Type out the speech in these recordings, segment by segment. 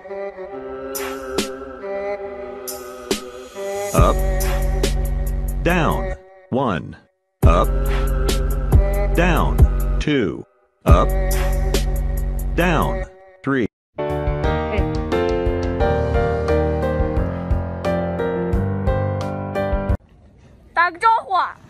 Up, down, 1. Up, down, 2. Up, down, 3. 打个招呼。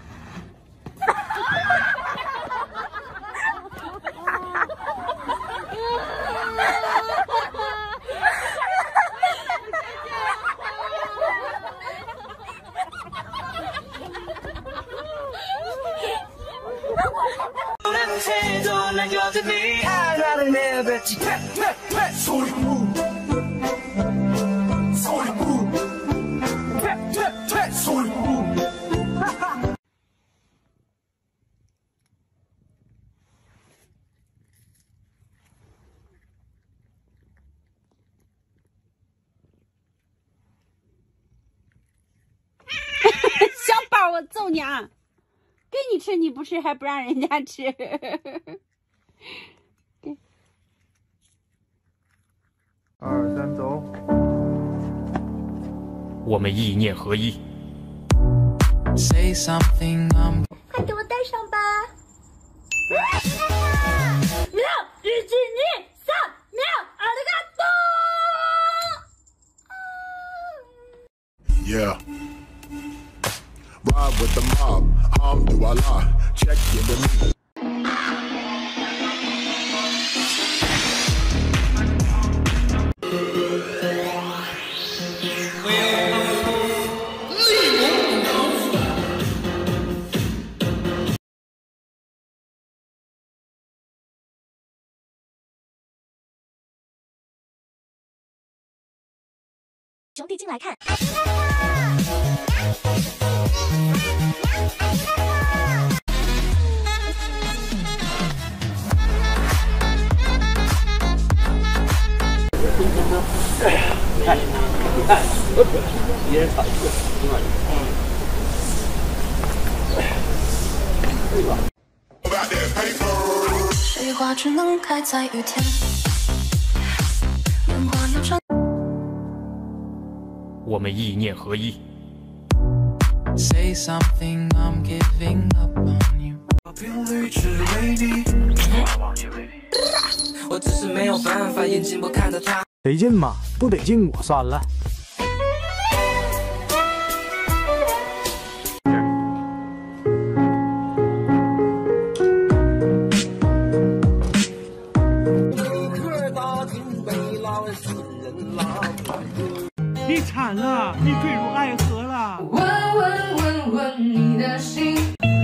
小宝，我揍你啊！给你吃你不吃，还不让人家吃。 2、3，走。 我们意念合一。 快给我戴上吧！秒日记你3秒，阿里嘎多。 Yeah. Ride with the mob, Alhamdulillah, check your demeanor. “兄弟进来看。” 你看，一人炒一个，挺好的。 水花只能开在雨天，烟花流传。 我们意念合一。 Say something, I'm giving up on you。频率只为你。我只是没有办法，眼睛不看着他。 得劲吗？不得劲，我删了。 你惨了，你坠入爱河了。 问你的心。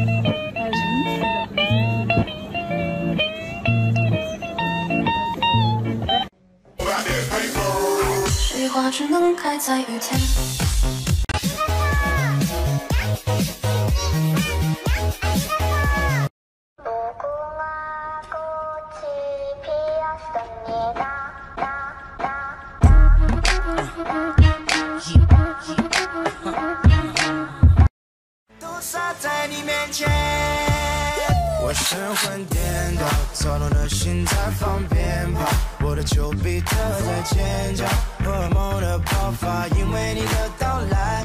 水花只能开在雨天。 都洒在你面前，我神魂颠倒，躁动的心在放鞭炮，我的丘比特在尖叫，荷尔蒙的爆发，因为你的到来。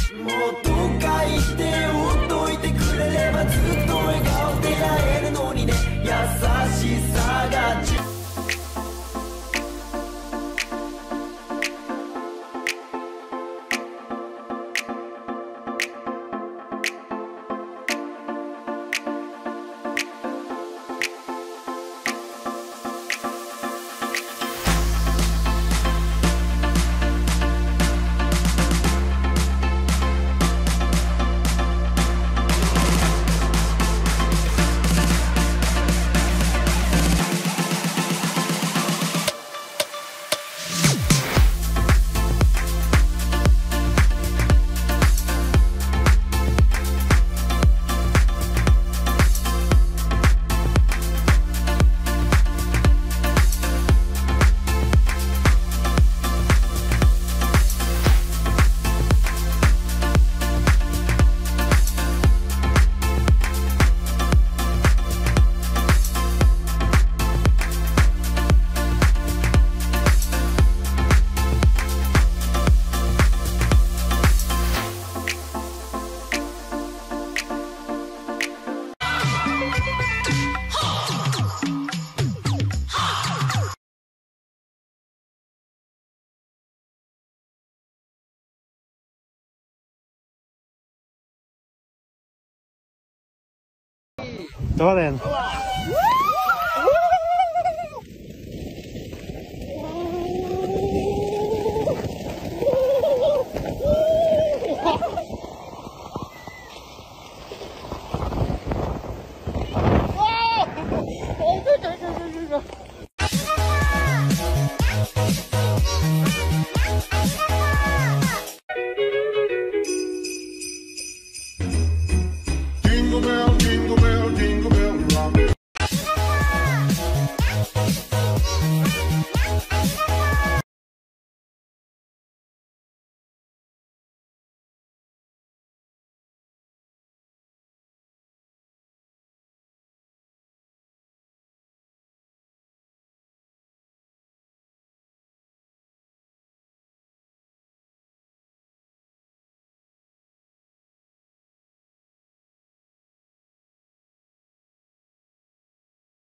もっと書いておっといてくれればずっと笑顔で会えるのにね優しさが多少钱？